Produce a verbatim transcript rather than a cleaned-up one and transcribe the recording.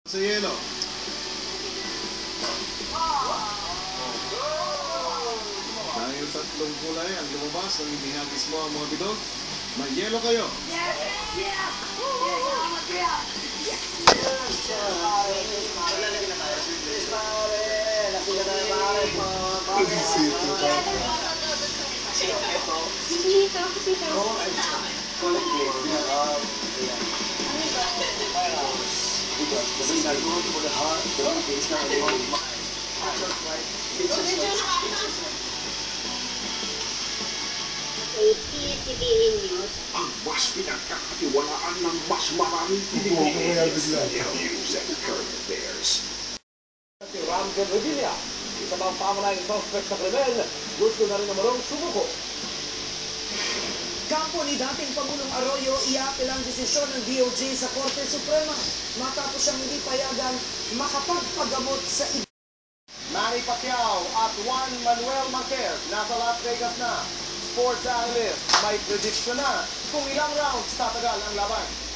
Sa yelo. Dahil tatlong kulay ang lumabas ng hindi mismo ang mga bidon, may yelo kayo. Yes! Yes! Salamat kuya! Yes! Sito, sito. A P S C B A News. Ang mas pinagkakatiwalaan ng mas maraming Pilipinas, news and current affairs. Si Ramsey Revilla, isa pang pamanayang suspect sa krimen, gusto na rin namarong sumuko. Kampo ni dating Pangulong Arroyo, iapil ang desisyon ng D O J sa Korte Suprema matapos siyang hindi payagan makapagpagamot sa iba. Manny Pacquiao at Juan Manuel Marquez nasa Las Vegas na. Sports analyst may prediction na kung ilang rounds tatagal ang laban.